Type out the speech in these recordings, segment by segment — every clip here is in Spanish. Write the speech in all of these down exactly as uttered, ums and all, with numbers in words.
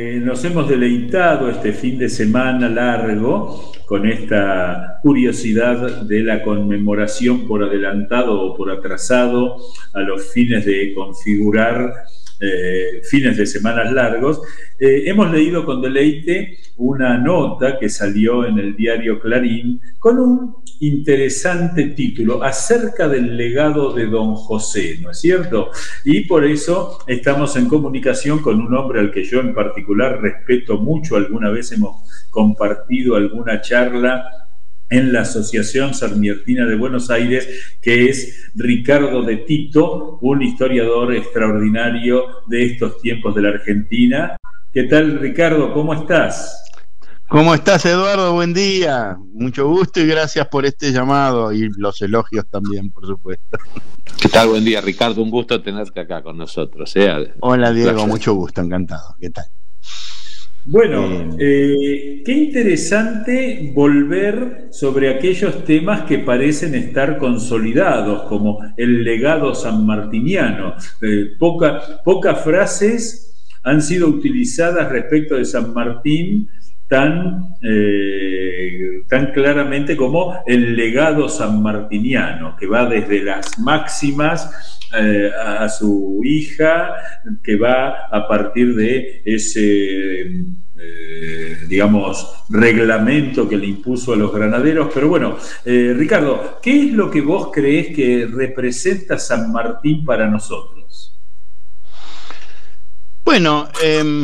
eh, nos hemos deleitado este fin de semana largo con esta curiosidad de la conmemoración por adelantado o por atrasado a los fines de configurar eh, fines de semanas largos. Eh, hemos leído con deleite una nota que salió en el diario Clarín con un interesante título acerca del legado de don José, ¿no es cierto? Y por eso estamos en comunicación con un hombre al que yo en particular respeto mucho. Alguna vez hemos compartido alguna charla en la Asociación Sarmientina de Buenos Aires, que es Ricardo de Tito, un historiador extraordinario de estos tiempos de la Argentina. ¿Qué tal, Ricardo? ¿Cómo estás? ¿Cómo estás, Eduardo? Buen día. Mucho gusto y gracias por este llamado y los elogios también, por supuesto. ¿Qué tal? Buen día, Ricardo. Un gusto tenerte acá con nosotros. ¿eh? Hola, Diego. Gracias. Mucho gusto. Encantado. ¿Qué tal? Bueno, eh, qué interesante volver sobre aquellos temas que parecen estar consolidados, como el legado sanmartiniano. Eh, poca, pocas frases han sido utilizadas respecto de San Martín tan, eh, tan claramente como el legado sanmartiniano, que va desde las máximas eh, a, a su hija, que va a partir de ese, eh, digamos, reglamento que le impuso a los granaderos. Pero bueno, eh, Ricardo, ¿qué es lo que vos creés que representa San Martín para nosotros? Bueno, eh...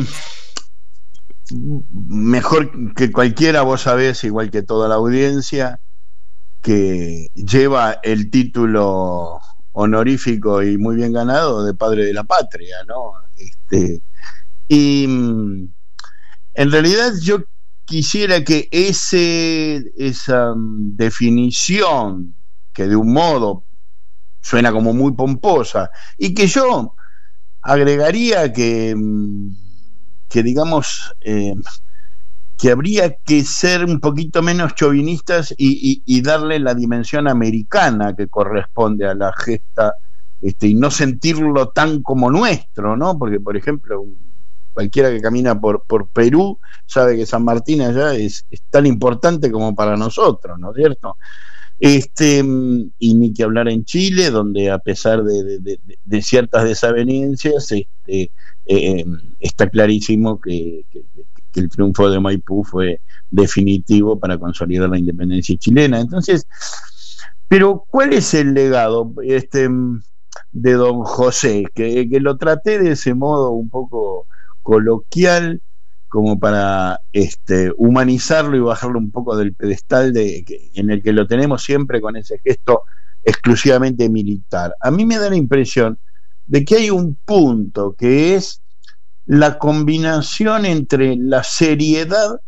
mejor que cualquiera, vos sabés, igual que toda la audiencia, que lleva el título honorífico y muy bien ganado de padre de la patria, ¿no? Este, y en realidad yo quisiera que ese, esa definición, que de un modo suena como muy pomposa, y que yo agregaría que que digamos eh, que habría que ser un poquito menos chauvinistas y, y, y darle la dimensión americana que corresponde a la gesta, este, y no sentirlo tan como nuestro, ¿no? Porque, por ejemplo, cualquiera que camina por, por Perú sabe que San Martín allá es, es tan importante como para nosotros, ¿no es cierto? Este, y ni que hablar en Chile, donde a pesar de, de, de, de ciertas desavenencias, este, eh, está clarísimo que, que, que el triunfo de Maipú fue definitivo para consolidar la independencia chilena. Entonces, pero ¿cuál es el legado este, de don José? Que, que lo traté de ese modo un poco coloquial, como para este, humanizarlo y bajarlo un poco del pedestal de, que, en el que lo tenemos siempre con ese gesto exclusivamente militar. A mí me da la impresión de que hay un punto que es la combinación entre la seriedad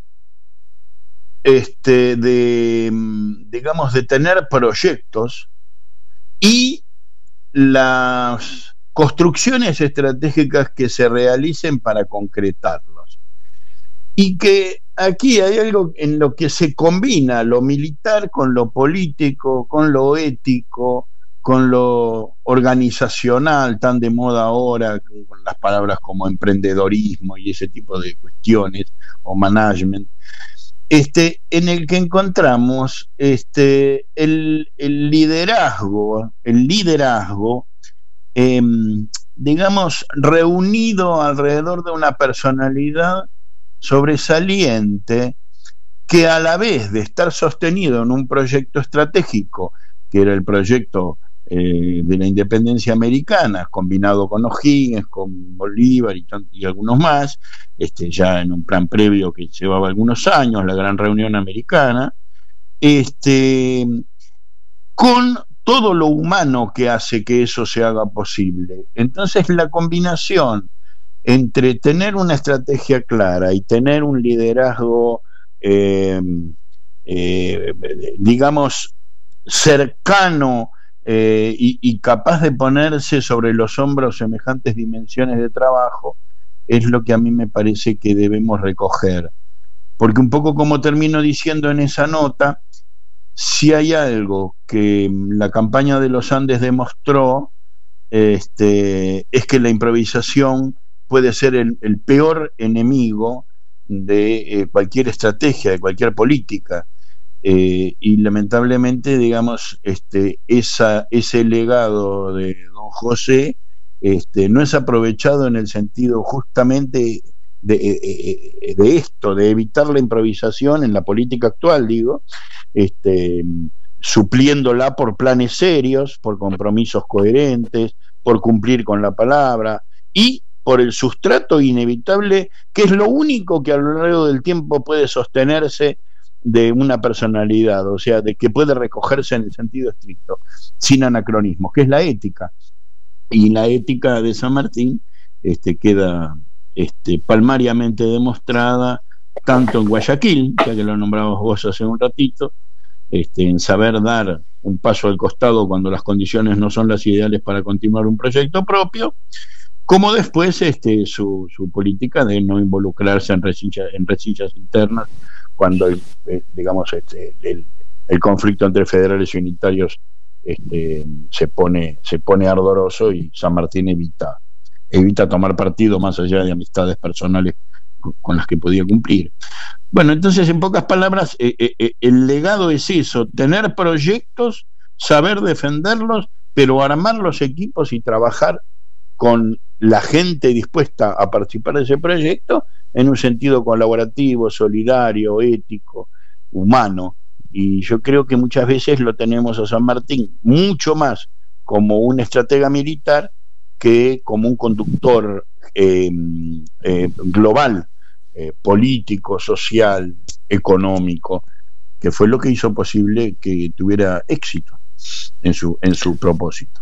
este, de, digamos, de tener proyectos y las construcciones estratégicas que se realicen para concretarlos. Y que aquí hay algo en lo que se combina lo militar con lo político, con lo ético, con lo organizacional, tan de moda ahora, con las palabras como emprendedorismo y ese tipo de cuestiones, o management, este, en el que encontramos este, el, el liderazgo, el liderazgo, eh, digamos, reunido alrededor de una personalidad sobresaliente que, a la vez de estar sostenido en un proyecto estratégico, que era el proyecto eh, de la independencia americana, combinado con O'Higgins, con Bolívar y, y algunos más, este, ya en un plan previo que llevaba algunos años, la Gran Reunión Americana, este, con todo lo humano que hace que eso se haga posible. Entonces, la combinación entre tener una estrategia clara y tener un liderazgo, eh, eh, digamos, cercano eh, y, y capaz de ponerse sobre los hombros semejantes dimensiones de trabajo, es lo que a mí me parece que debemos recoger. Porque un poco como termino diciendo en esa nota, si hay algo que la campaña de los Andes demostró, este, es que la improvisación puede ser el, el peor enemigo de eh, cualquier estrategia, de cualquier política. Eh, y lamentablemente, digamos, este, esa, ese legado de don José este, no es aprovechado en el sentido justamente de, de, de esto, de evitar la improvisación en la política actual, digo, este, supliéndola por planes serios, por compromisos coherentes, por cumplir con la palabra y por el sustrato inevitable, que es lo único que a lo largo del tiempo puede sostenerse de una personalidad, o sea, de que puede recogerse en el sentido estricto, sin anacronismos, que es la ética. Y la ética de San Martín este, queda este, palmariamente demostrada tanto en Guayaquil, ya que lo nombramos vos hace un ratito, este, en saber dar un paso al costado cuando las condiciones no son las ideales para continuar un proyecto propio, como después este, su, su política de no involucrarse en resillas, en resillas internas cuando el, el, digamos este, el, el conflicto entre federales y unitarios este, se pone se pone ardoroso, y San Martín evita evita tomar partido más allá de amistades personales con, con las que podía cumplir. Bueno, entonces, en pocas palabras, eh, eh, el legado es eso: tener proyectos, saber defenderlos, pero armar los equipos y trabajar con la gente dispuesta a participar de ese proyecto en un sentido colaborativo, solidario, ético, humano. Y yo creo que muchas veces lo tenemos a San Martín mucho más como un estratega militar que como un conductor eh, eh, global, eh, político, social, económico, que fue lo que hizo posible que tuviera éxito en su, en su propósito.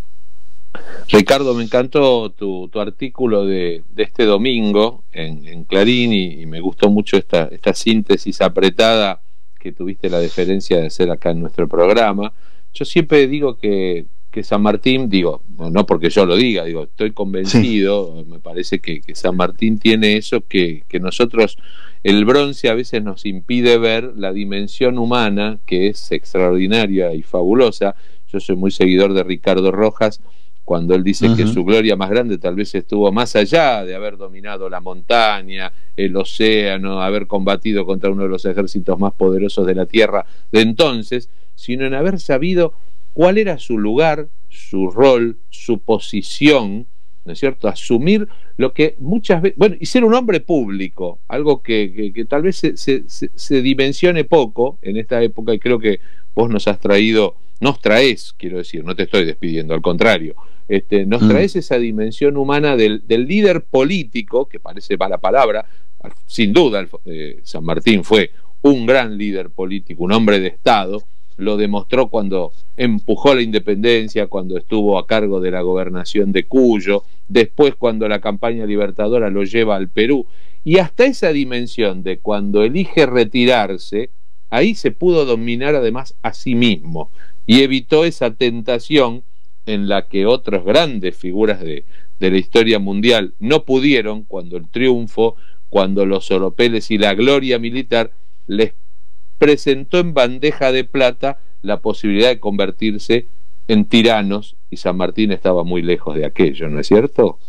Ricardo, me encantó tu, tu artículo de, de este domingo en, en Clarín, y, y me gustó mucho esta, esta síntesis apretada que tuviste la deferencia de hacer acá en nuestro programa. Yo siempre digo que, que San Martín, digo, no, no porque yo lo diga, digo, estoy convencido, sí. Me parece que, que San Martín tiene eso que, que nosotros, el bronce a veces nos impide ver la dimensión humana, que es extraordinaria y fabulosa. Yo soy muy seguidor de Ricardo Rojas, cuando él dice uh-huh. que su gloria más grande tal vez estuvo más allá de haber dominado la montaña, el océano, haber combatido contra uno de los ejércitos más poderosos de la tierra de entonces, sino en haber sabido cuál era su lugar, su rol, su posición, ¿no es cierto? Asumir lo que muchas veces, bueno, y ser un hombre público, algo que, que, que tal vez se, se, se dimensione poco en esta época, y creo que vos nos has traído, nos traes, quiero decir, no te estoy despidiendo, al contrario, este, nos mm. traes esa dimensión humana del, del líder político, que parece mala palabra, sin duda eh, San Martín fue un gran líder político, un hombre de Estado, lo demostró cuando empujó la independencia, cuando estuvo a cargo de la gobernación de Cuyo, después cuando la campaña libertadora lo lleva al Perú, y hasta esa dimensión de cuando elige retirarse, ahí se pudo dominar además a sí mismo, y evitó esa tentación en la que otras grandes figuras de, de la historia mundial no pudieron, cuando el triunfo, cuando los oropeles y la gloria militar les presentó en bandeja de plata la posibilidad de convertirse en tiranos, y San Martín estaba muy lejos de aquello, ¿no es cierto?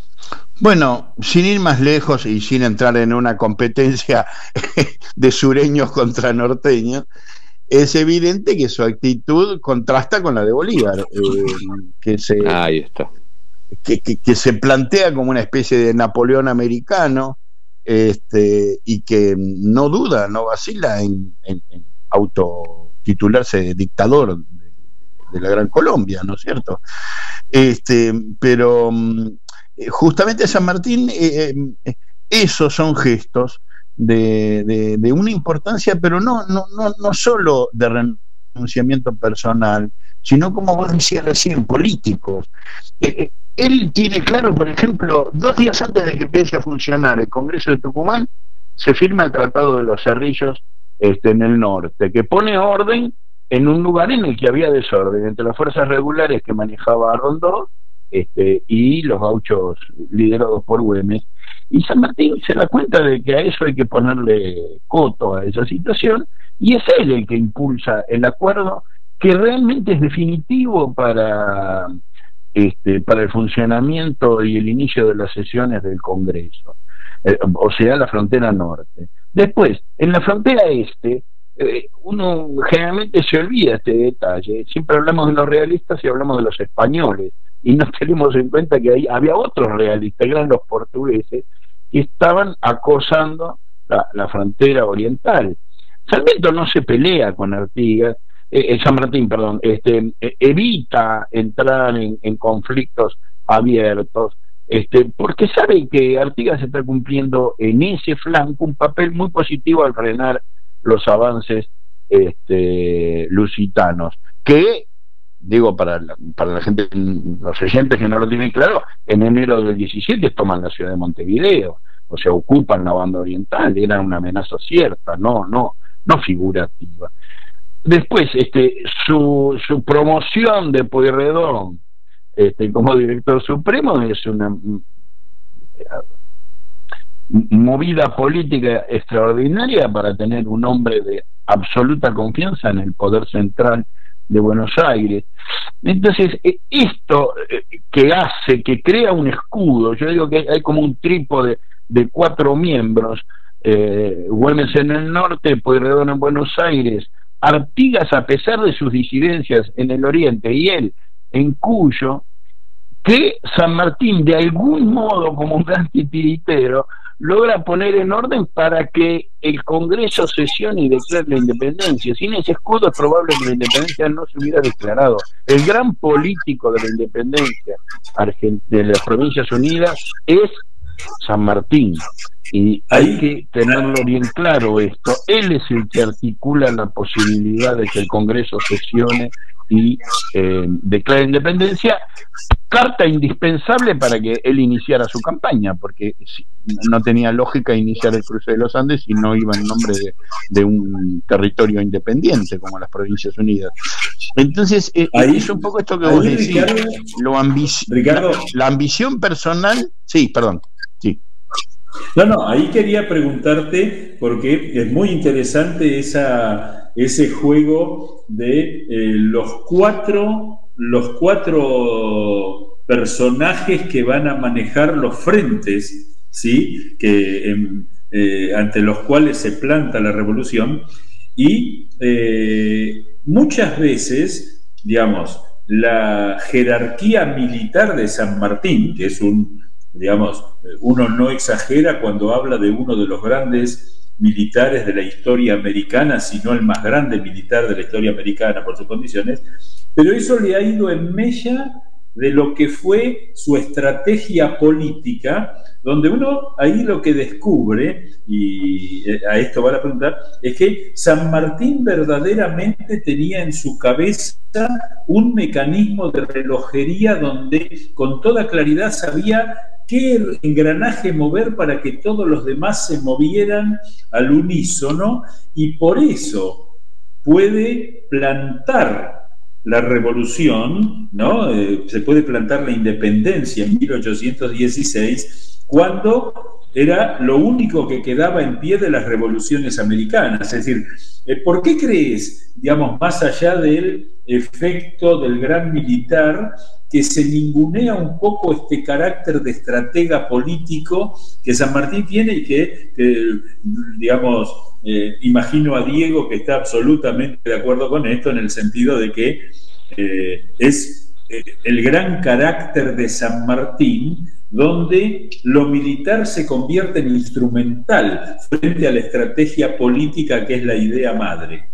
Bueno, sin ir más lejos y sin entrar en una competencia de sureños contra norteños, es evidente que su actitud contrasta con la de Bolívar, eh, que, se, Ahí está. Que, que, que se plantea como una especie de Napoleón americano, este, y que no duda, no vacila en, en, en autotitularse de dictador de, de la Gran Colombia, ¿no es cierto? Este, pero justamente San Martín, eh, eh, esos son gestos de, de, de una importancia, pero no, no, no, no solo de renunciamiento personal, sino, como vos decías recién, políticos. Eh, él tiene claro, por ejemplo, dos días antes de que empiece a funcionar el Congreso de Tucumán, se firma el Tratado de los Cerrillos este, en el norte, que pone orden en un lugar en el que había desorden entre las fuerzas regulares que manejaba Rondó este, y los gauchos liderados por Güemes. Y San Martín se da cuenta de que a eso hay que ponerle coto a esa situación, y es él el que impulsa el acuerdo que realmente es definitivo para este, para el funcionamiento y el inicio de las sesiones del Congreso, eh, o sea, la frontera norte. Después, en la frontera este, eh, uno generalmente se olvida este detalle. Siempre hablamos de los realistas y hablamos de los españoles, y no tenemos en cuenta que ahí había otros realistas, eran los portugueses, que estaban acosando la, la frontera oriental. Sarmiento no se pelea con Artigas, eh, San Martín, perdón, este, eh, evita entrar en, en conflictos abiertos, este, porque sabe que Artigas está cumpliendo en ese flanco un papel muy positivo al frenar los avances este, lusitanos, que, digo, para la, para la gente, los oyentes que no lo tienen claro, en enero del diecisiete toman la ciudad de Montevideo, o sea, ocupan la banda oriental, era una amenaza cierta, no, no, no figurativa. Después, este, su, su promoción de Pueyrredón este, como director supremo es una movida política extraordinaria para tener un hombre de absoluta confianza en el poder central de Buenos Aires. Entonces, esto que hace, que crea un escudo, yo digo que hay como un trípode de cuatro miembros, eh, Güemes en el norte, Pueyrredón en Buenos Aires, Artigas a pesar de sus disidencias en el oriente y él en Cuyo, que San Martín de algún modo, como un gran titiritero, logra poner en orden para que el Congreso sesione y declare la independencia. Sin ese escudo es probable que la independencia no se hubiera declarado. El gran político de la independencia de las Provincias Unidas es San Martín, y hay que tenerlo bien claro esto. Él es el que articula la posibilidad de que el Congreso sesione y eh, declare independencia, carta indispensable para que él iniciara su campaña, porque no tenía lógica iniciar el cruce de los Andes y no iba en nombre de, de un territorio independiente como las Provincias Unidas. Entonces, eh, ahí, es un poco esto que vos decís, Ricardo, lo ambici Ricardo, la, la ambición personal, sí, perdón, sí. No, no, ahí quería preguntarte, porque es muy interesante esa, ese juego de eh, los cuatro, los cuatro personajes que van a manejar los frentes, ¿sí? Que, eh, eh, ante los cuales se planta la revolución, y eh, muchas veces, digamos, la jerarquía militar de San Martín, que es un, digamos, uno no exagera cuando habla de uno de los grandes militares de la historia americana, sino el más grande militar de la historia americana por sus condiciones, pero eso le ha ido en mella de lo que fue su estrategia política, donde uno ahí lo que descubre, y a esto va la pregunta, es que San Martín verdaderamente tenía en su cabeza un mecanismo de relojería donde con toda claridad sabía qué engranaje mover para que todos los demás se movieran al unísono, y por eso puede plantar la revolución, ¿no? Eh, se puede plantar la independencia en mil ochocientos dieciséis, cuando era lo único que quedaba en pie de las revoluciones americanas. Es decir, eh, ¿por qué crees, digamos, más allá del efecto del gran militar, que se ningunea un poco este carácter de estratega político que San Martín tiene y que, que digamos, eh, imagino a Diego que está absolutamente de acuerdo con esto, en el sentido de que eh, es eh, el gran carácter de San Martín, donde lo militar se convierte en instrumental frente a la estrategia política que es la idea madre?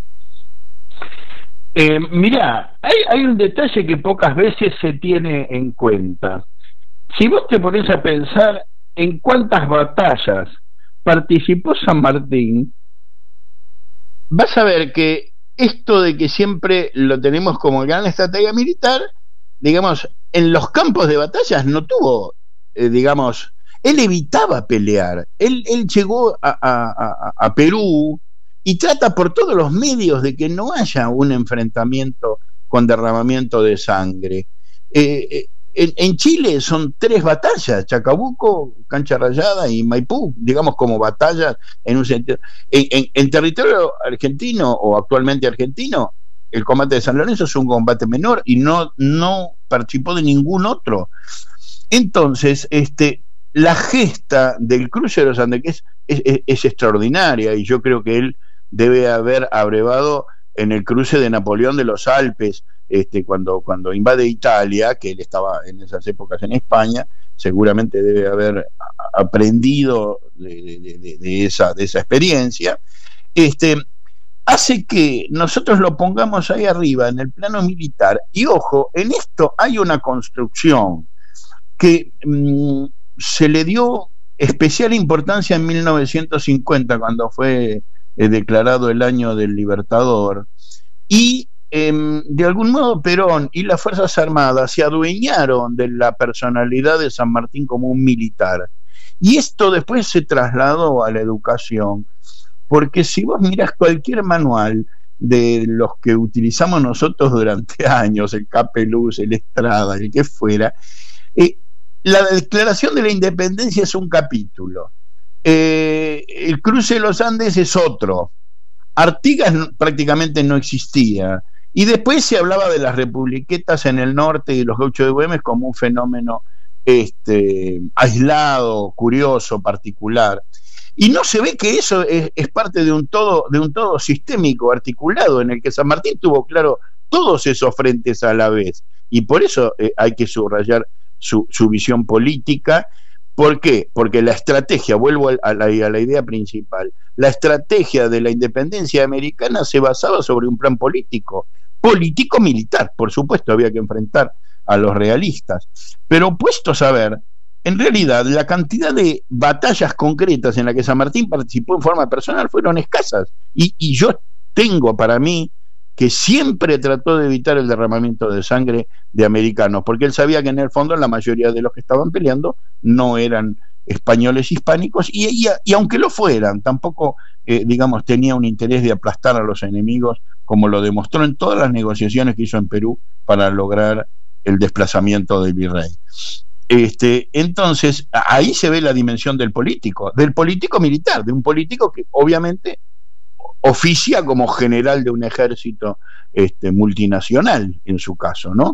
Eh, mirá, hay, hay un detalle que pocas veces se tiene en cuenta. Si vos te pones a pensar en cuántas batallas participó San Martín, vas a ver que esto de que siempre lo tenemos como gran estratega militar, digamos, en los campos de batallas no tuvo, eh, digamos, él evitaba pelear. Él, él llegó a, a, a, a Perú y trata por todos los medios de que no haya un enfrentamiento con derramamiento de sangre. Eh, eh, en, en Chile son tres batallas: Chacabuco, Cancha Rayada y Maipú, digamos, como batallas en un sentido. En, en, en territorio argentino o actualmente argentino, el combate de San Lorenzo es un combate menor y no, no participó de ningún otro. Entonces, este, la gesta del cruce de los Andes es, es, es, es extraordinaria, y yo creo que él debe haber abrevado en el cruce de Napoleón de los Alpes, este, cuando, cuando invade Italia, que él estaba en esas épocas en España, seguramente debe haber aprendido de, de, de, de, esa, de esa experiencia, este, hace que nosotros lo pongamos ahí arriba en el plano militar. Y ojo, en esto hay una construcción que mmm, se le dio especial importancia en mil novecientos cincuenta, cuando fue eh, declarado el año del Libertador, y eh, de algún modo Perón y las Fuerzas Armadas se adueñaron de la personalidad de San Martín como un militar, y esto después se trasladó a la educación, porque si vos mirás cualquier manual de los que utilizamos nosotros durante años, el Capeluz, el Estrada, el que fuera, eh, la Declaración de la Independencia es un capítulo, eh, el cruce de los Andes es otro, Artigas prácticamente no existía, y después se hablaba de las republiquetas en el norte y los gauchos de Güemes como un fenómeno este, aislado, curioso, particular, y no se ve que eso es, es parte de un todo, de un todo sistémico, articulado, en el que San Martín tuvo claro todos esos frentes a la vez, y por eso eh, hay que subrayar su, su visión política. ¿Por qué? Porque la estrategia, vuelvo a la, a la idea principal, la estrategia de la independencia americana se basaba sobre un plan político, político-militar, por supuesto, había que enfrentar a los realistas, pero puestos a ver, en realidad la cantidad de batallas concretas en las que San Martín participó en forma personal fueron escasas, y, y yo tengo para mí que siempre trató de evitar el derramamiento de sangre de americanos, porque él sabía que en el fondo la mayoría de los que estaban peleando no eran españoles hispánicos, y, y, y aunque lo fueran, tampoco, eh, digamos, tenía un interés de aplastar a los enemigos, como lo demostró en todas las negociaciones que hizo en Perú para lograr el desplazamiento del virrey. Este, entonces, ahí se ve la dimensión del político, del político militar, de un político que obviamente oficia como general de un ejército este, multinacional, en su caso, ¿no?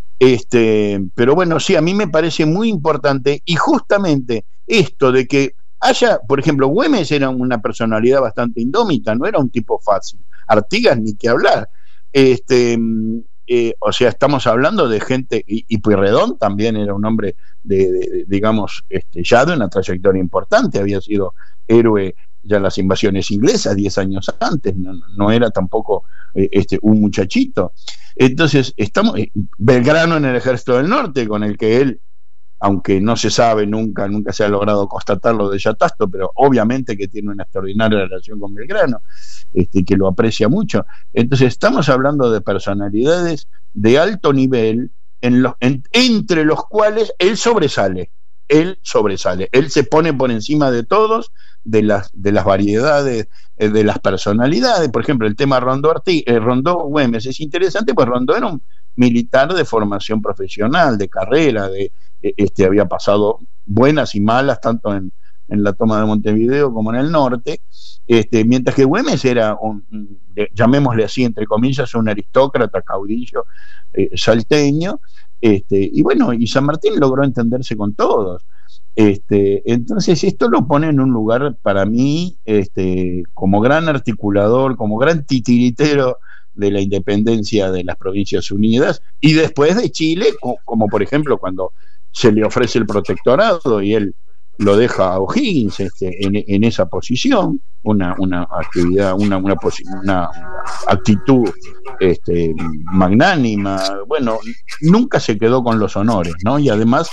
Este, pero bueno, sí, a mí me parece muy importante, y justamente esto de que haya, por ejemplo, Güemes era una personalidad bastante indómita, no era un tipo fácil, Artigas ni que hablar, este, eh, o sea, estamos hablando de gente, y, y Pueyrredón también era un hombre de, de, de digamos, este, ya de una trayectoria importante, había sido héroe ya en las invasiones inglesas diez años antes, no, no era tampoco eh, este, un muchachito. Entonces, estamos, eh, Belgrano en el Ejército del Norte, con el que él, aunque no se sabe, nunca, nunca se ha logrado constatarlo de Yatasto, pero obviamente que tiene una extraordinaria relación con Belgrano, este, que lo aprecia mucho. Entonces, estamos hablando de personalidades de alto nivel, en los, en, entre los cuales él sobresale, él sobresale, él se pone por encima de todos, de las, de las variedades, eh, de las personalidades. Por ejemplo, el tema Rondó, Arti, eh, Rondó Güemes es interesante, pues Rondó era un militar de formación profesional, de carrera, de eh, este había pasado buenas y malas tanto en, en la toma de Montevideo como en el norte, este, mientras que Güemes era un, de, llamémosle así entre comillas, un aristócrata, caudillo, eh, salteño, este, y bueno, y San Martín logró entenderse con todos. Este, entonces esto lo pone en un lugar para mí este, como gran articulador, como gran titiritero de la independencia de las Provincias Unidas, y después de Chile, como, como por ejemplo cuando se le ofrece el protectorado y él lo deja a O'Higgins este, en, en esa posición, una, una actividad, una, una, una actitud este, magnánima. Bueno, nunca se quedó con los honores, ¿no? Y además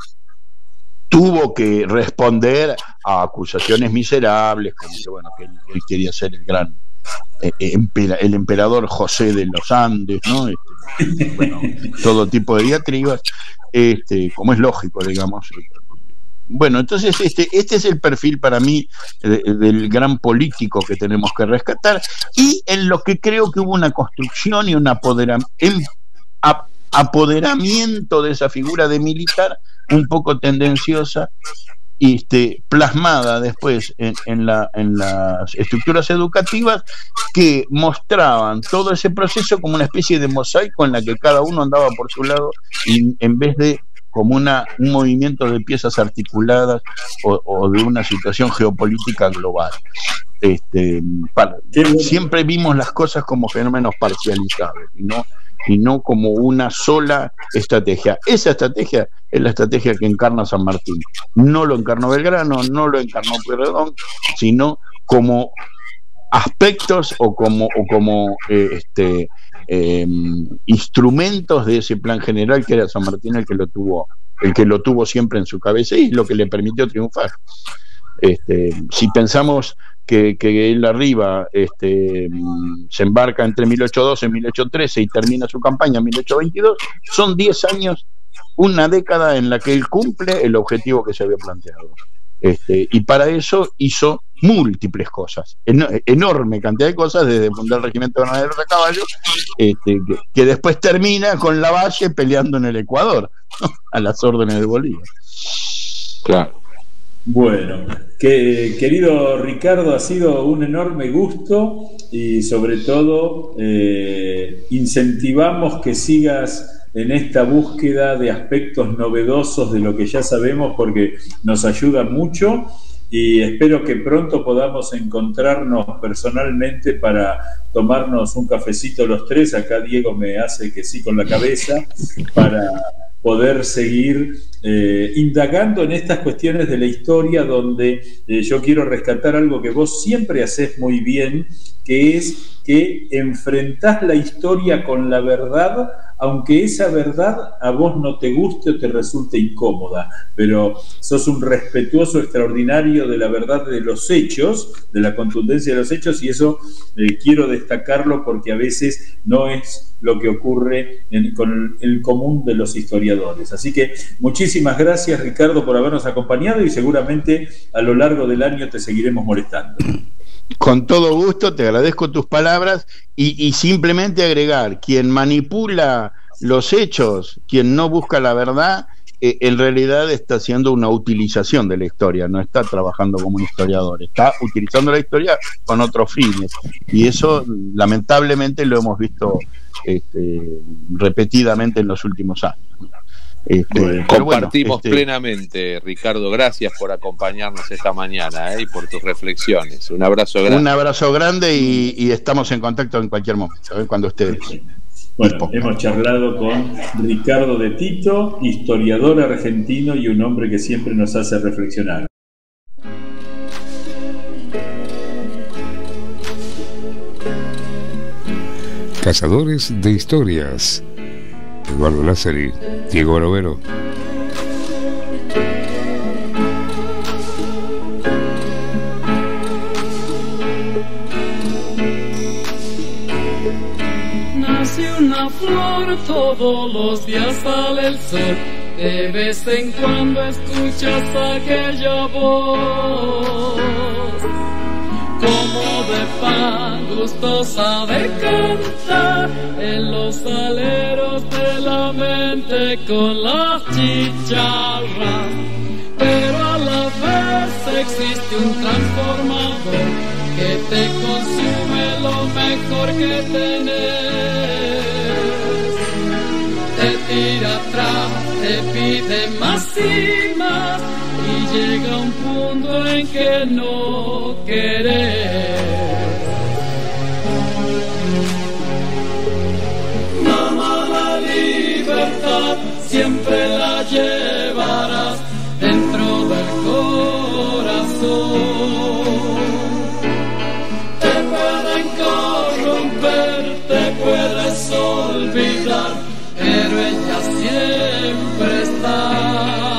tuvo que responder a acusaciones miserables, como que bueno, que él, él quería ser el gran eh, empera, el emperador José de los Andes, ¿no? Este, bueno, todo tipo de diatribas, este, como es lógico, digamos. Bueno, entonces este, este es el perfil para mí de, del gran político que tenemos que rescatar, y en lo que creo que hubo una construcción y un apoderamiento, apoderamiento de esa figura de militar un poco tendenciosa este, plasmada después en, en, la, en las estructuras educativas que mostraban todo ese proceso como una especie de mosaico en la que cada uno andaba por su lado y en vez de como una, un movimiento de piezas articuladas o, o de una situación geopolítica global. Este, para, siempre vimos las cosas como fenómenos parcializados y no, y no como una sola estrategia. Esa estrategia es la estrategia que encarna San Martín. No lo encarnó Belgrano, no lo encarnó Pueyrredón, sino como aspectos o como, o como eh, este, eh, instrumentos de ese plan general que era San Martín el que lo tuvo, el que lo tuvo siempre en su cabeza y lo que le permitió triunfar. Este, si pensamos que, que él arriba este, se embarca entre mil ochocientos doce y mil ochocientos trece y termina su campaña en mil ochocientos veintidós, son diez años, una década en la que él cumple el objetivo que se había planteado. Este, y para eso hizo múltiples cosas, en, enorme cantidad de cosas, desde fundar el regimiento de granaderos a caballo, este, que, que después termina con Lavalle peleando en el Ecuador, ¿no? A las órdenes de Bolívar. Claro. Bueno, que, querido Ricardo, ha sido un enorme gusto y sobre todo eh, incentivamos que sigas en esta búsqueda de aspectos novedosos de lo que ya sabemos porque nos ayuda mucho y espero que pronto podamos encontrarnos personalmente para tomarnos un cafecito los tres. Acá Diego me hace que sí con la cabeza para poder seguir eh, indagando en estas cuestiones de la historia donde eh, yo quiero rescatar algo que vos siempre haces muy bien, que es que enfrentás la historia con la verdad, aunque esa verdad a vos no te guste o te resulte incómoda, pero sos un respetuoso extraordinario de la verdad de los hechos, de la contundencia de los hechos, y eso eh, quiero destacarlo porque a veces no es lo que ocurre en, con el, el común de los historiadores. Así que muchísimas gracias, Ricardo, por habernos acompañado y seguramente a lo largo del año te seguiremos molestando. Con todo gusto, te agradezco tus palabras y, y simplemente agregar, quien manipula los hechos, quien no busca la verdad, eh, en realidad está haciendo una utilización de la historia, no está trabajando como un historiador, está utilizando la historia con otros fines y eso lamentablemente lo hemos visto este, repetidamente en los últimos años. Este, bueno, compartimos bueno, este... plenamente, Ricardo, gracias por acompañarnos esta mañana, ¿eh? Y por tus reflexiones. Un abrazo grande. Un abrazo grande y, y estamos en contacto en cualquier momento, ¿eh? Cuando ustedes. Bueno, hemos charlado con Ricardo de Tito, historiador argentino y un hombre que siempre nos hace reflexionar. Cazadores de historias. Eduardo Lázari, Diego Barovero. Nace una flor, todos los días sale el sol, de vez en cuando escuchas aquella voz, como de pan gustosa de cantar en los aleros de la mente con las chicharras, pero a la vez existe un transformador que te consume lo mejor que tenés, te tira atrás, te pide más y más y llega un punto en que no querés. Mamá, la libertad siempre la llevarás dentro del corazón. Te pueden corromper, te puedes olvidar, pero ella siempre está.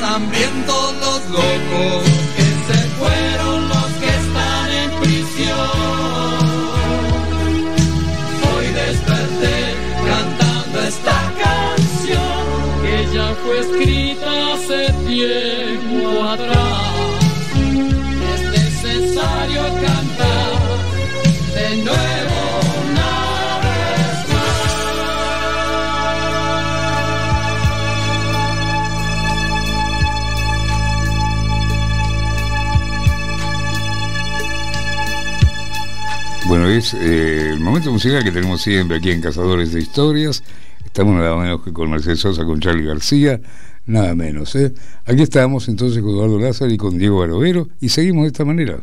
hambrientos los locos, que se fueron los que están en prisión. Hoy desperté cantando esta canción, que ya fue escrita hace tiempo atrás. Es necesario cantar de nuevo una vez más. Bueno, es eh, el momento musical que tenemos siempre aquí en Cazadores de Historias. Estamos nada menos que con Mercedes Sosa, con Charly García, nada menos, ¿eh? Aquí estamos entonces con Eduardo Lázaro y con Diego Barovero, y seguimos de esta manera.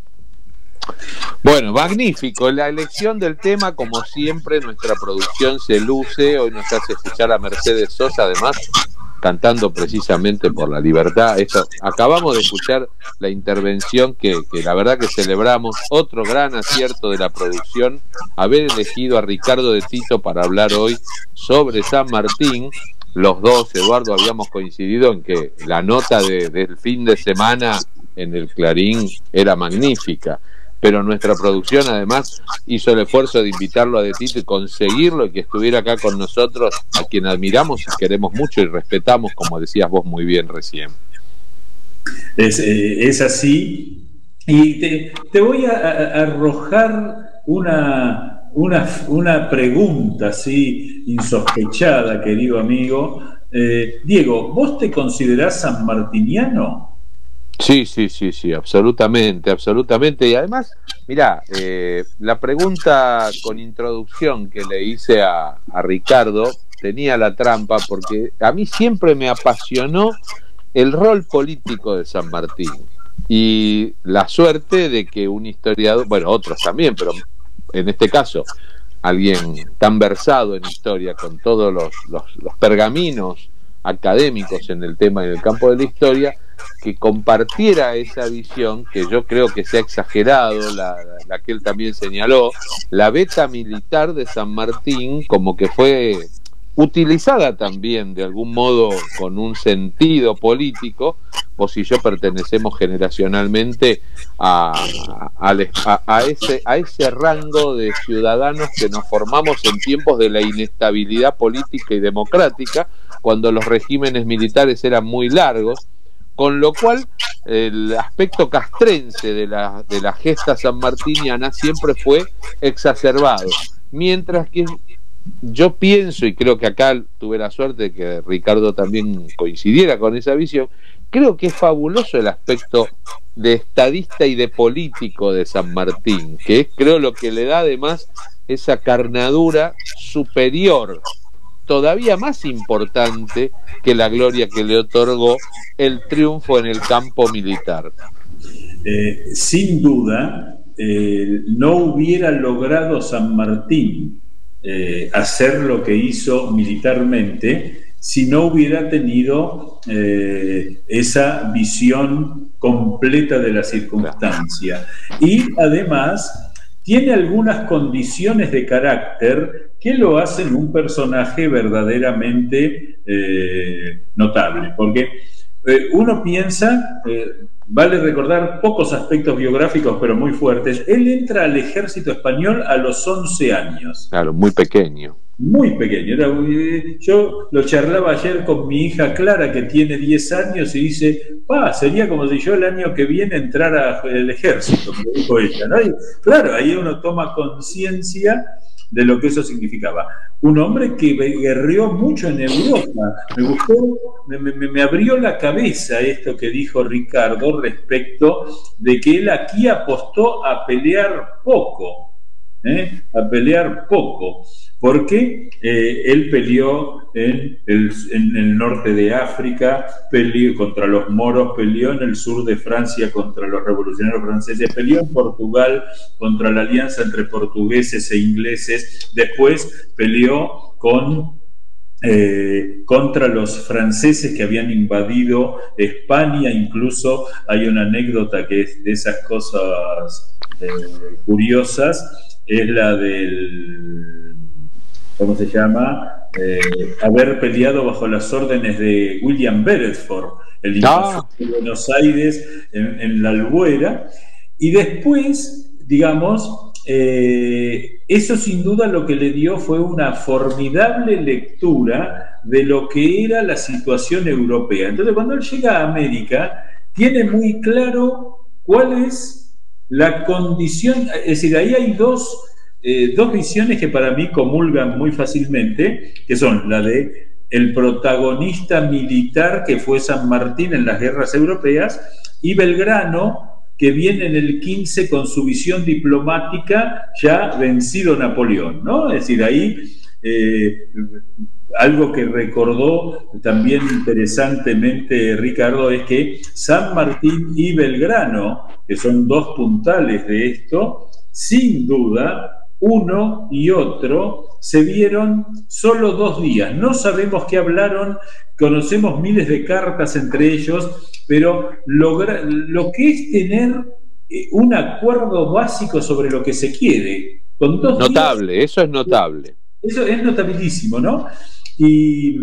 Bueno, magnífico. La elección del tema, como siempre, nuestra producción se luce. Hoy nos hace escuchar a Mercedes Sosa, además, cantando precisamente por la libertad. Esto, acabamos de escuchar la intervención que, que la verdad que celebramos. Otro gran acierto de la producción, haber elegido a Ricardo de Tito para hablar hoy sobre San Martín. Los dos, Eduardo, habíamos coincidido en que la nota de, del fin de semana en el Clarín era magnífica, pero nuestra producción además hizo el esfuerzo de invitarlo a De Tito y conseguirlo, y que estuviera acá con nosotros, a quien admiramos y queremos mucho y respetamos, como decías vos muy bien recién. Es, eh, es así, y te, te voy a, a arrojar una, una, una pregunta así insospechada, querido amigo. Eh, Diego, ¿vos te considerás sanmartiniano? Sí, sí, sí, sí, absolutamente, absolutamente. Y además, mirá, eh, la pregunta con introducción que le hice a, a Ricardo tenía la trampa, porque a mí siempre me apasionó el rol político de San Martín, y la suerte de que un historiador, bueno, otros también, pero en este caso alguien tan versado en historia, con todos los, los, los pergaminos académicos en el tema y en el campo de la historia, que compartiera esa visión, que yo creo que se ha exagerado, la, la que él también señaló, la beta militar de San Martín, como que fue utilizada también de algún modo con un sentido político. Vos y yo pertenecemos generacionalmente a, a, a, a, ese, a ese rango de ciudadanos que nos formamos en tiempos de la inestabilidad política y democrática, cuando los regímenes militares eran muy largos, con lo cual el aspecto castrense de la, de la gesta sanmartiniana siempre fue exacerbado, mientras que yo pienso, y creo que acá tuve la suerte de que Ricardo también coincidiera con esa visión, creo que es fabuloso el aspecto de estadista y de político de San Martín, que es, creo, lo que le da además esa carnadura superior, todavía más importante que la gloria que le otorgó el triunfo en el campo militar. Eh, sin duda, eh, no hubiera logrado San Martín eh, hacer lo que hizo militarmente si no hubiera tenido eh, esa visión completa de la circunstancia. Y además tiene algunas condiciones de carácter que lo hacen un personaje verdaderamente eh, notable, porque eh, uno piensa, eh, vale recordar pocos aspectos biográficos pero muy fuertes. Él entra al ejército español a los once años. Claro, muy pequeño. Muy pequeño. Era, yo lo charlaba ayer con mi hija Clara, que tiene diez años, y dice, pa, sería como si yo el año que viene entrara al ejército, me dijo ella, ¿no? Y claro, ahí uno toma conciencia de lo que eso significaba. Un hombre que guerreó mucho en Europa. Me gustó, me, me, me abrió la cabeza esto que dijo Ricardo respecto de que él aquí apostó a pelear poco, ¿eh? a pelear poco, porque eh, él peleó en el, en el norte de África, peleó contra los moros, peleó en el sur de Francia contra los revolucionarios franceses, peleó en Portugal contra la alianza entre portugueses e ingleses, después peleó con Eh, contra los franceses que habían invadido España. Incluso hay una anécdota que es de esas cosas eh, curiosas, es la del, ¿cómo se llama? eh, haber peleado bajo las órdenes de William Beresford, el invasor de Buenos Aires en, en la Albuera, y después, digamos, eh, eso sin duda lo que le dio fue una formidable lectura de lo que era la situación europea. Entonces, cuando él llega a América, tiene muy claro cuál es la condición, es decir, ahí hay dos, eh, dos visiones que para mí comulgan muy fácilmente, que son la de el protagonista militar que fue San Martín en las guerras europeas, y Belgrano, que viene en el quince con su visión diplomática, ya vencido Napoleón, ¿no? Es decir, ahí eh, algo que recordó también interesantemente Ricardo es que San Martín y Belgrano, que son dos puntales de esto, sin duda, uno y otro se vieron solo dos días. No sabemos qué hablaron, conocemos miles de cartas entre ellos, pero logra, lo que es tener eh, un acuerdo básico sobre lo que se quiere. Con dos notable, días, eso es notable. Eso es notabilísimo, ¿no? Y,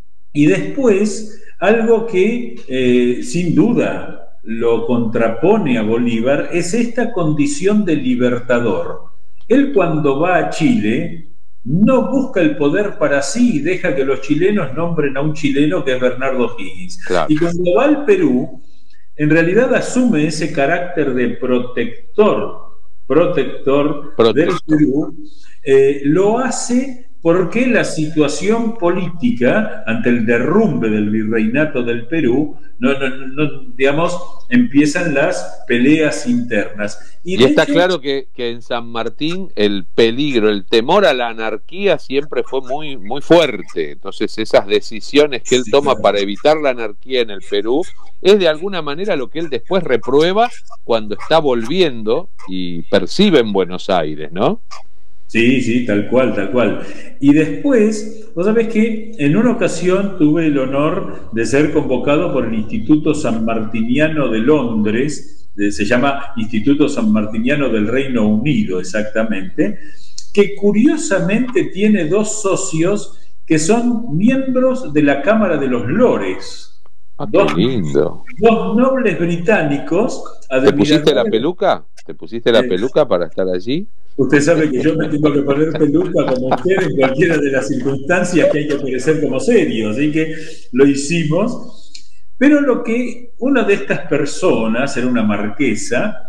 y después, algo que eh, sin duda lo contrapone a Bolívar es esta condición de libertador. Él cuando va a Chile no busca el poder para sí y deja que los chilenos nombren a un chileno que es Bernardo Higgins. Claro. Y cuando va al Perú, en realidad asume ese carácter de protector, protector, protector. del Perú, eh, lo hace porque la situación política ante el derrumbe del virreinato del Perú, no, no, no, digamos, empiezan las peleas internas. Y, y está hecho, claro que, que en San Martín el peligro, el temor a la anarquía siempre fue muy, muy fuerte. Entonces esas decisiones que él sí, toma claro. para evitar la anarquía en el Perú es de alguna manera lo que él después reprueba cuando está volviendo y percibe en Buenos Aires, ¿no? Sí, sí, tal cual, tal cual. Y después, vos sabés que en una ocasión tuve el honor de ser convocado por el Instituto Sanmartiniano de Londres, se llama Instituto Sanmartiniano del Reino Unido exactamente, que curiosamente tiene dos socios que son miembros de la Cámara de los Lores. Ah, qué lindo. Dos nobles británicos. ¿Te pusiste la peluca? ¿Te pusiste la peluca para estar allí? Usted sabe que yo me tengo que poner peluca como usted en cualquiera de las circunstancias que hay que parecer como serio, así que lo hicimos. Pero lo que una de estas personas, era una marquesa,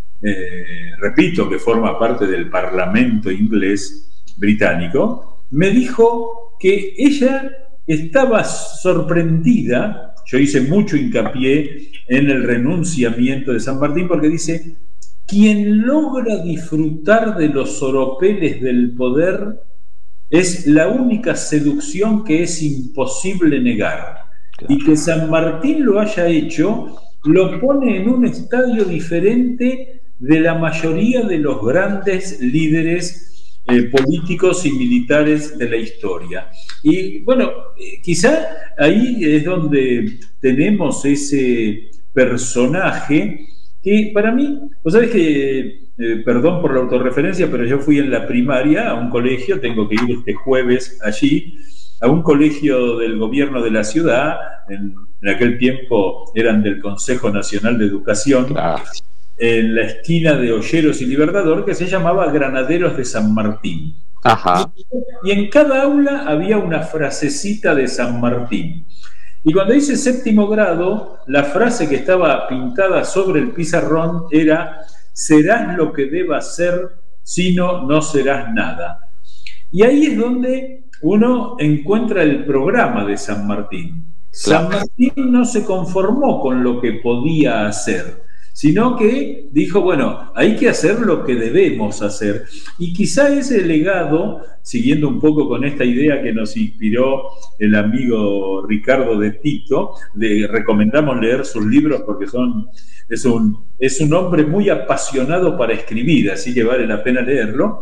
eh, repito que forma parte del Parlamento inglés británico, me dijo que ella estaba sorprendida. Yo hice mucho hincapié en el renunciamiento de San Martín porque dice: quien logra disfrutar de los oropeles del poder es la única seducción que es imposible negar. Claro. Y que San Martín lo haya hecho lo pone en un estadio diferente de la mayoría de los grandes líderes eh, políticos y militares de la historia. Y bueno, eh, quizá ahí es donde tenemos ese personaje que para mí, vos sabés que, eh, perdón por la autorreferencia, pero yo fui en la primaria a un colegio, tengo que ir este jueves allí, a un colegio del gobierno de la ciudad, en, en aquel tiempo eran del Consejo Nacional de Educación, claro. en la esquina de Olleros y Libertador, que se llamaba Granaderos de San Martín. Ajá. Y, y en cada aula había una frasecita de San Martín. Y cuando hice séptimo grado, la frase que estaba pintada sobre el pizarrón era: serás lo que debas ser, si no, no serás nada. Y ahí es donde uno encuentra el programa de San Martín. San Martín no se conformó con lo que podía hacer, sino que dijo, bueno, hay que hacer lo que debemos hacer. Y quizá ese legado, siguiendo un poco con esta idea que nos inspiró el amigo Ricardo de Tito, de, recomendamos leer sus libros porque son, es, un, es un hombre muy apasionado para escribir, así que vale la pena leerlo.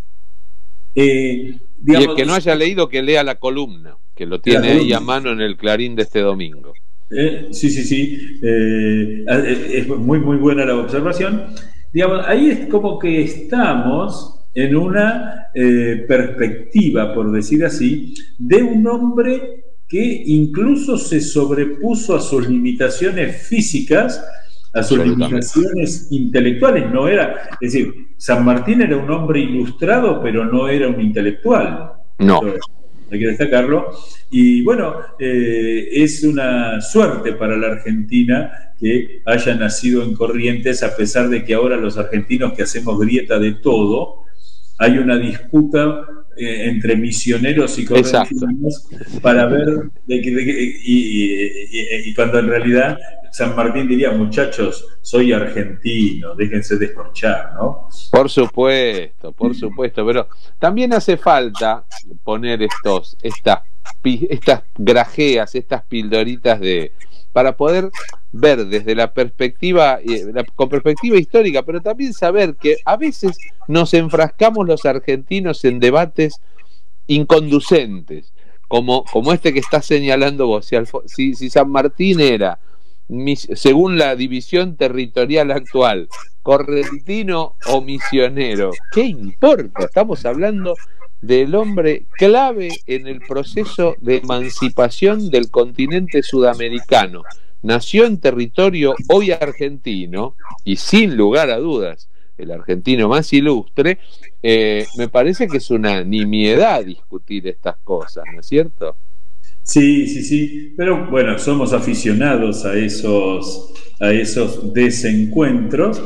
Eh, digamos, y el que no haya leído, que lea la columna, que lo tiene ahí a mano en el Clarín de este domingo. Eh, sí, sí, sí. Eh, es muy, muy buena la observación. Digamos, ahí es como que estamos en una eh, perspectiva, por decir así, de un hombre que incluso se sobrepuso a sus limitaciones físicas, a sus limitaciones intelectuales. No era, es decir, San Martín era un hombre ilustrado, pero no era un intelectual. No. Entonces, hay que destacarlo. Y bueno, eh, es una suerte para la Argentina que haya nacido en Corrientes, a pesar de que ahora los argentinos que hacemos grieta de todo, hay una disputa eh, entre misioneros y correntinos para ver de, de, de, y, y, y, y cuando en realidad San Martín diría, muchachos, soy argentino, déjense descorchar, ¿no? Por supuesto, por supuesto, pero también hace falta poner estos, estas, estas grajeas, estas pildoritas de, para poder ver desde la perspectiva, con perspectiva histórica, pero también saber que a veces nos enfrascamos los argentinos en debates inconducentes, como, como este que está señalando vos. Si, si, si San Martín era, según la división territorial actual, correntino o misionero, ¿qué importa? Estamos hablando del hombre clave en el proceso de emancipación del continente sudamericano. Nació en territorio hoy argentino y sin lugar a dudas el argentino más ilustre. eh, me parece que es una nimiedad discutir estas cosas, ¿no es cierto? Sí, sí, sí, pero bueno, somos aficionados a esos, a esos desencuentros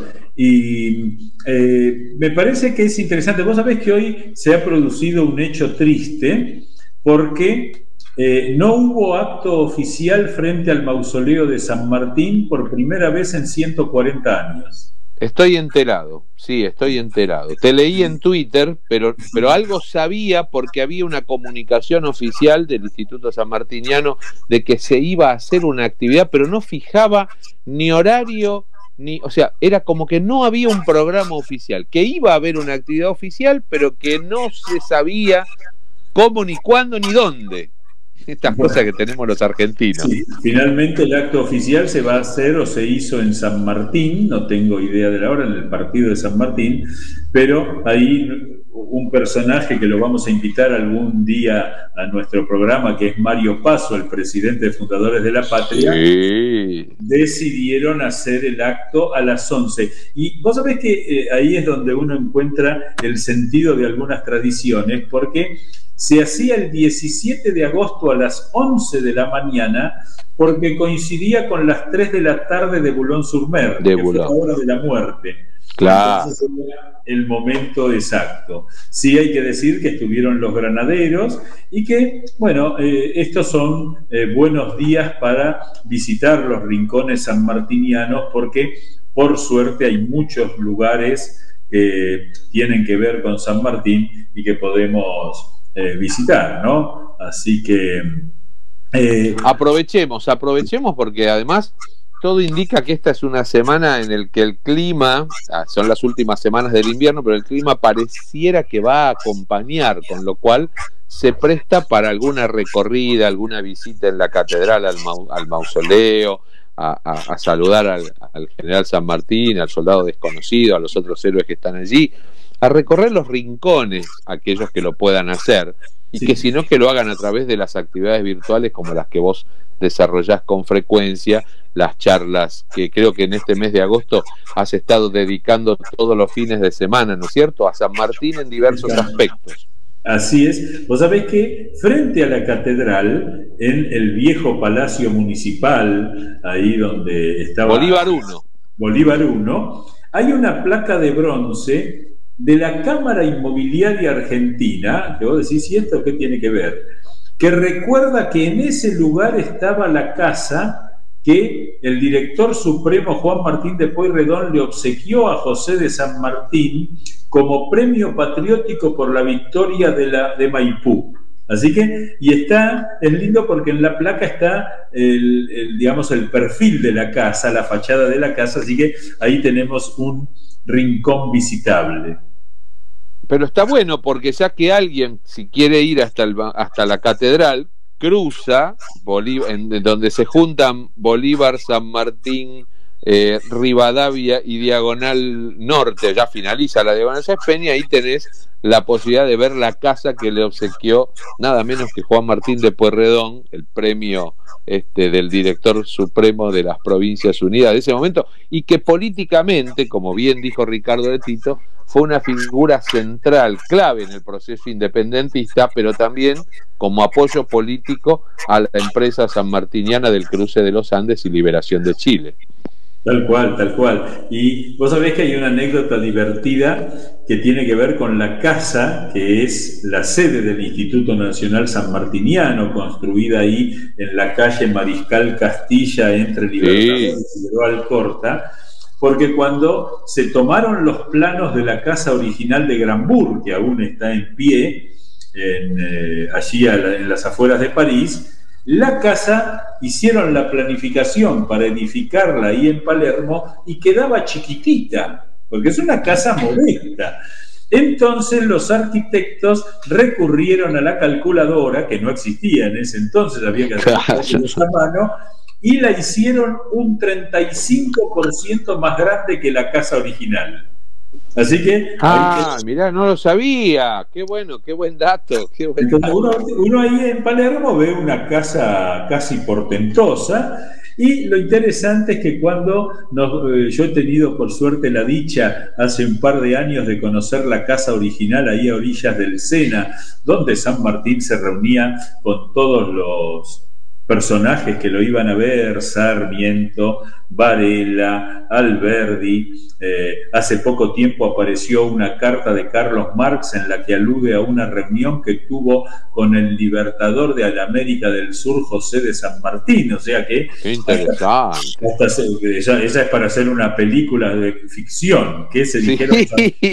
y eh, me parece que es interesante. Vos sabés que hoy se ha producido un hecho triste porque eh, no hubo acto oficial frente al mausoleo de San Martín por primera vez en ciento cuarenta años. Estoy enterado, sí, estoy enterado. Te leí en Twitter, pero, pero algo sabía porque había una comunicación oficial del Instituto Sanmartiniano de que se iba a hacer una actividad, pero no fijaba ni horario, ni, o sea, era como que no había un programa oficial, que iba a haber una actividad oficial, pero que no se sabía cómo, ni cuándo, ni dónde. Estas cosas que tenemos los argentinos. Sí, finalmente el acto oficial se va a hacer o se hizo en San Martín, no tengo idea de la hora, en el partido de San Martín, pero ahí un personaje que lo vamos a invitar algún día a nuestro programa, que es Mario Paso, el presidente de Fundadores de la Patria, sí, decidieron hacer el acto a las once. Y vos sabés que eh, ahí es donde uno encuentra el sentido de algunas tradiciones, porque se hacía el diecisiete de agosto a las once de la mañana porque coincidía con las tres de la tarde de Boulogne-sur-Mer, que fue la hora de la muerte. Claro. Entonces era el momento exacto. Sí hay que decir que estuvieron los granaderos y que, bueno, eh, estos son eh, buenos días para visitar los rincones sanmartinianos porque, por suerte, hay muchos lugares que tienen que ver con San Martín y que podemos Eh, visitar, ¿no? Así que eh, aprovechemos, aprovechemos porque además todo indica que esta es una semana en la que el clima, son las últimas semanas del invierno, pero el clima pareciera que va a acompañar, con lo cual se presta para alguna recorrida, alguna visita en la catedral al, mau, al mausoleo, a, a, a saludar al, al general San Martín, al soldado desconocido, a los otros héroes que están allí, a recorrer los rincones, aquellos que lo puedan hacer, y sí, que si no, que lo hagan a través de las actividades virtuales como las que vos desarrollás con frecuencia, las charlas que creo que en este mes de agosto has estado dedicando todos los fines de semana, ¿no es cierto?, a San Martín en diversos aspectos. Así es. Vos sabés que frente a la catedral, en el viejo palacio municipal, ahí donde estaba Bolívar uno, Bolívar uno, hay una placa de bronce de la Cámara Inmobiliaria Argentina, que vos decís, ¿y esto qué tiene que ver? Que recuerda que en ese lugar estaba la casa que el director supremo Juan Martín de Pueyrredón le obsequió a José de San Martín como premio patriótico por la victoria de, la, de Maipú. Así que, y está, es lindo porque en la placa está el, el, digamos, el perfil de la casa, la fachada de la casa, así que ahí tenemos un rincón visitable. Pero está bueno porque ya que alguien, si quiere ir hasta, el, hasta la catedral, cruza Bolívar, en donde se juntan Bolívar, San Martín, eh, Rivadavia y Diagonal Norte, ya finaliza la Diagonal Sáenz Peña, ahí tenés la posibilidad de ver la casa que le obsequió nada menos que Juan Martín de Pueyrredón, el premio este, del director supremo de las Provincias Unidas de ese momento, y que políticamente, como bien dijo Ricardo de Tito, fue una figura central, clave en el proceso independentista, pero también como apoyo político a la empresa sanmartiniana del Cruce de los Andes y Liberación de Chile. Tal cual, tal cual. Y vos sabés que hay una anécdota divertida que tiene que ver con la casa, que es la sede del Instituto Nacional Sanmartiniano, construida ahí en la calle Mariscal Castilla, entre Libertador sí. y Figueroa Alcorta, porque cuando se tomaron los planos de la casa original de Grambourg, que aún está en pie, en, eh, allí a la, en las afueras de París, la casa hicieron la planificación para edificarla ahí en Palermo y quedaba chiquitita, porque es una casa modesta. Entonces los arquitectos recurrieron a la calculadora, que no existía en ese entonces, había que hacer a mano, y la hicieron un treinta y cinco por ciento más grande que la casa original. Así que... Ah, que... mirá, no lo sabía. Qué bueno, qué buen dato. Qué buen Entonces, dato. Uno, uno ahí en Palermo ve una casa casi portentosa, y lo interesante es que cuando nos, eh, yo he tenido por suerte la dicha hace un par de años de conocer la casa original ahí a orillas del Sena, donde San Martín se reunía con todos los personajes que lo iban a ver, Sarmiento, Varela, Alberdi. Eh, hace poco tiempo apareció una carta de Carlos Marx en la que alude a una reunión que tuvo con el libertador de la América del Sur, José de San Martín. O sea que... Qué interesante. Hasta, hasta, esa, esa es para hacer una película de ficción. ¿Qué se sí. dijeron?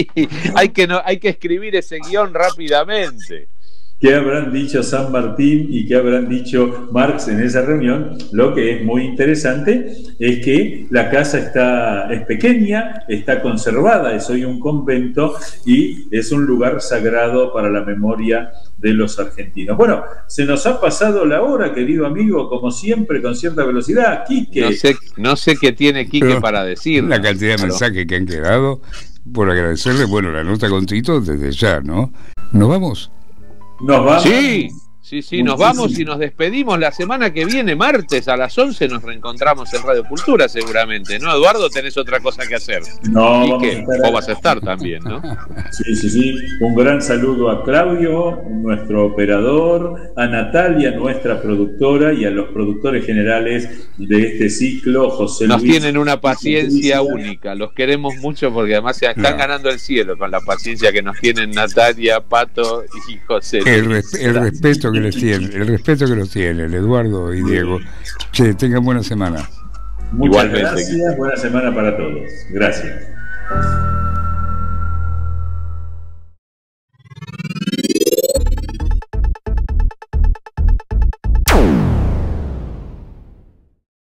hay, que no, hay que escribir ese guión rápidamente. ¿Qué habrán dicho San Martín y qué habrán dicho Marx en esa reunión? Lo que es muy interesante es que la casa está, es pequeña, está conservada, es hoy un convento y es un lugar sagrado para la memoria de los argentinos. Bueno, se nos ha pasado la hora, querido amigo, como siempre, con cierta velocidad. Quique. No sé, no sé qué tiene Quique Pero para decir. La cantidad de mensajes que han quedado, por agradecerle, bueno, la nota con Tito desde ya, ¿no? ¿Nos vamos? Nos vamos. Sí, sí, sí, nos vamos y nos despedimos. La semana que viene, martes a las once, nos reencontramos en Radio Cultura seguramente, ¿no? Eduardo, tenés otra cosa que hacer. No, y vamos que a estar vos vas a estar también, ¿no? Sí, sí, sí. Un gran saludo a Claudio, nuestro operador, a Natalia, nuestra productora, y a los productores generales de este ciclo, José Nos Luis. Nos tienen una paciencia única, los queremos mucho porque además se están no. ganando el cielo con la paciencia que nos tienen Natalia, Pato y José Luis. El, res el respeto que les tienen, el respeto que los tienen, Eduardo y Diego. Che, tengan buena semana. Muchas Igualmente. Gracias, buena semana para todos. Gracias.